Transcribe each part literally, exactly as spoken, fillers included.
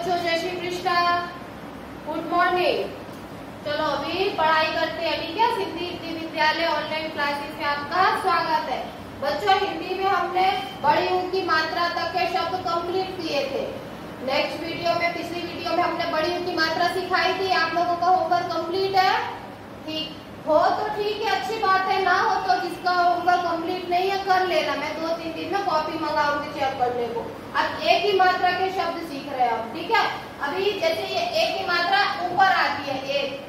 बच्चों जय Shri Krishna, good morning. चलो अभी पढ़ाई करते हैं, ठीक है। हिंदी हिंदी विद्यालय ऑनलाइन क्लासेस में आपका स्वागत है। बच्चों हिंदी में हमने बड़ी ऊ की मात्रा तक के शब्द कंप्लीट किए थे। नेक्स्ट वीडियो में, पिछली वीडियो में हमने बड़ी ऊ की मात्रा सिखाई थी। आप लोगों का होमवर्क कंप्लीट है? ठीक हो तो ठीक है, अच्छी बात है। ना हो तो जिसका होमवर्क कंप्लीट नहीं है कर लेना, मैं दो तीन दिन में कॉपी मंगाऊंगी चेक करने को। अब एक ही मात्रा के शब्द सीख रहे हैं हम, ठीक है। अभी जैसे ये एक ही मात्रा ऊपर आती है, एक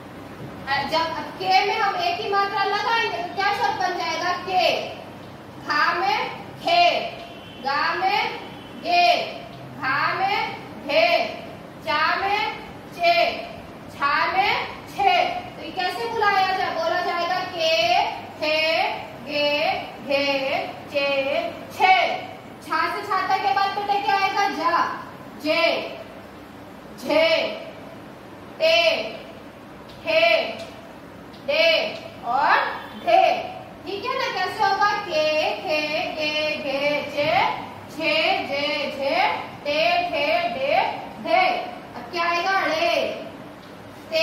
जब के में हम एक ही मात्रा लगाएंगे तो क्या शब्द बन जाएगा? के। खा में खे, गा में गे, घा में घे, चा में चे, छा में छे। तो ये कैसे बुलाया जाए? बोला जाएगा के, खे, गे, घे, चे, छे। छा से छाता के बाद बेटे क्या आएगा? जा, जे, झे, टे, हे, डे और ढे। ठीक है ना? कैसे होगा? के, खे, गे, घे, चे, छे, जे, झे, टे, ठे, डे, ढे। अब क्या आएगा? रे, ते,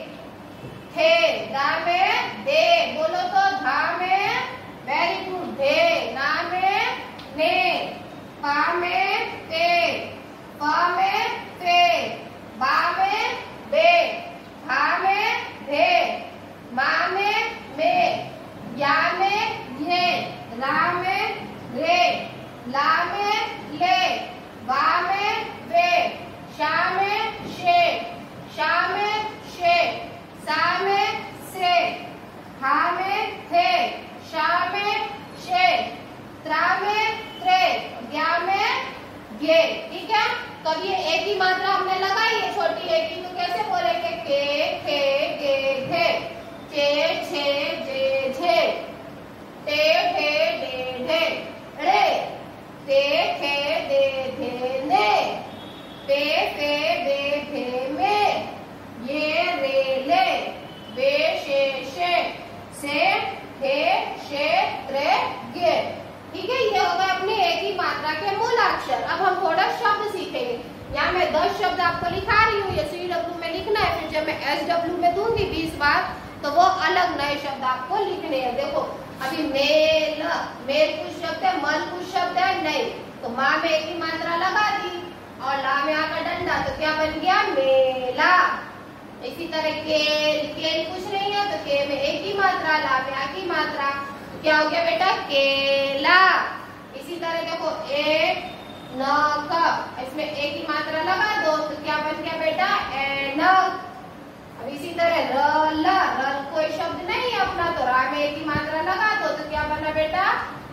थे, दा में दे, बोलो तो धा में, वेरी गुड, धे, ना में ने, पा में पे, पा में पे, बा में बे, भा में भे, मा में मे, या में ये, रा में रे, ला में ले, वा में वे, शा में शे, शा में शे, सा में से, हा में थे, शा में शे, त्रा में त्रे, ज्ञा में गे। ठीक है। कब ये एक ही मात्रा हमने लगाई है छोटी एक ही, तो कैसे बोलेंगे? के, खे, गे, घे, चे, छे, जे, झे, टे, ठे, डे, ढे, रे, ते, थे, दे, धे, ने, पे, फे, बे, फे, में, ये, रे, ले, बे, शे, शे, से, थे, शे, त्रे, गे। ठीक है। ये होगा अपने एक ही मात्रा के मूलाक्षर। अब हम थोड़ा शब्द सीखेंगे। यहाँ मैं दस शब्द आपको लिखा रही हूँ, ये सी डब्ल्यू में लिखना है। फिर जब मैं एस डब्ल्यू में दूंगी बीस बार, तो वो अलग नए शब्द आपको लिखने हैं। देखो अभी मेल, मेल कुछ शब्द है, मल कुछ शब्द है नहीं, तो माँ में एक ही मात्रा लगा दी और ला में आकर डंडा, तो क्या बन गया? मेला। इसी तरह केल, केल कुछ नहीं है तो के में एक ही मात्रा, ला में आ की मात्रा, तो क्या हो गया बेटा? केला। इसी तरह देखो एक न क, इसमें एक ही मात्रा लगा दो तो क्या बन गया बेटा? ऐनक। अब इसी तरह र, ल, र कोई शब्द नहीं है अपना, तो रा में एक ही मात्रा लगा दो तो क्या बना बेटा?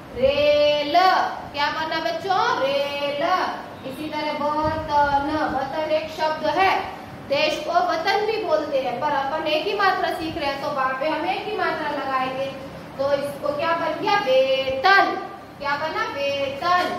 रेल। क्या बना बच्चों? रेल। इसी तरह बतन, बतन एक शब्द है, देश को वतन भी बोलते हैं, पर अपन एक ही मात्रा सीख रहे हैं तो वहां पे हम एक ही मात्रा लगाएंगे, तो इसको क्या बन गया? वेतन। क्या बना? वेतन।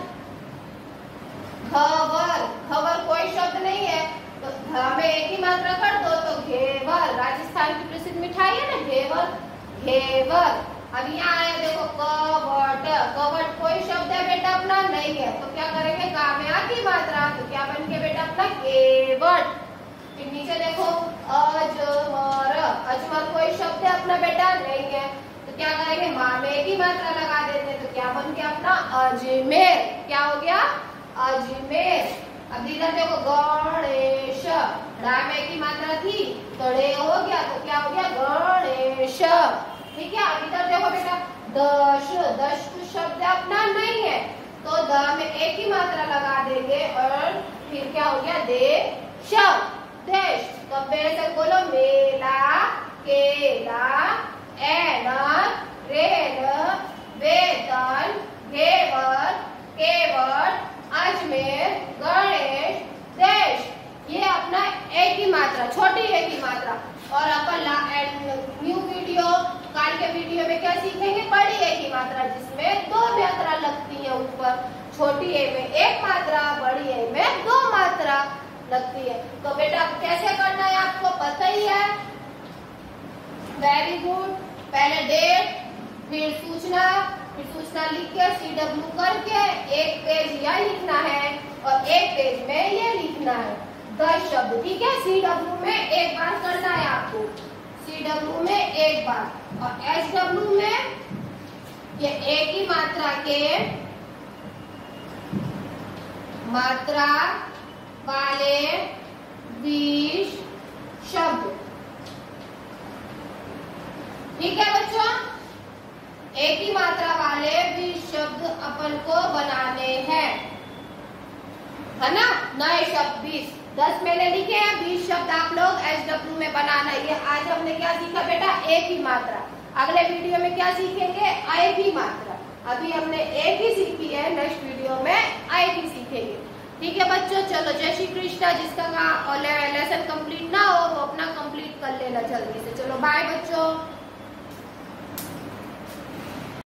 घवर, घवर कोई शब्द नहीं है तो घ में एक ही मात्रा कर दो तो घेवर। राजस्थान की प्रसिद्ध मिठाई है ना घेवर, घेवर। अब यहाँ आया देखो कवट, कवट कोई शब्द है बेटा अपना? नहीं है, तो क्या करेंगे? गा में आ की मात्रा, तो क्या बन गया बेटा अपना? केवट। फिर नीचे देखो अजमर, अजमर कोई शब्द है अपना बेटा? नहीं है, तो क्या करेंगे? माँ में एक ही मात्रा लगा देते, तो क्या बन गया अपना? अजमेर। क्या हो गया? अजमेर। अब इधर देखो गणेश, रा में एक ही मात्रा थी तो रे हो गया, तो क्या हो गया? गणेश। ठीक है। अब इधर देखो बेटा दश, दश कुछ शब्द अपना नहीं है तो द में एक ही मात्रा लगा देंगे और फिर क्या हो गया? देश, देश। तो मेरे साथ बोलो मेला, केला, ऐनक, रेल, वेतन, घेवर, केवट, अजमेर, गणेश, देश। ये अपना एक ही मात्रा, छोटी एक ही मात्रा। और अपन न्यू वीडियो, कल के वीडियो में क्या सीखेंगे? बड़ी एक ही मात्रा, जिसमें दो मात्रा लगती है ऊपर। छोटी ए में एक मात्रा, बड़ी ए में दो मात्रा लगती है। तो बेटा कैसे करना है आपको पता ही है। Very good. पहले डेट, फिर सूचना, फिर सूचना लिख के सी डब्ल्यू करके एक पेज यह लिखना है और एक पेज में ये लिखना है। दस शब्द, ठीक है। सी डब्ल्यू में एक बार करना है आपको, सी डब्ल्यू में एक बार, और एच डब्ल्यू में ये एक ही मात्रा के मात्रा वाले बीस शब्द, ठीक है बच्चों। एक ही मात्रा वाले बीस शब्द अपन को बनाने हैं, है ना। नए शब्द बीस, दस मैंने लिखे हैं, बीस शब्द आप लोग एच डब्ल्यू में बनाना। ये आज हमने क्या सीखा बेटा, एक ही मात्रा। अगले वीडियो में क्या सीखेंगे, एक ही मात्रा। अभी हमने एक ही सीखी है, नेक्स्ट वीडियो में एक ही सीखेंगे, ठीक है बच्चों। चलो जय श्री कृष्णा। जिसका लेसन कंप्लीट ना हो वो अपना कंप्लीट कर लेना जल्दी से। चलो बाय बच्चों।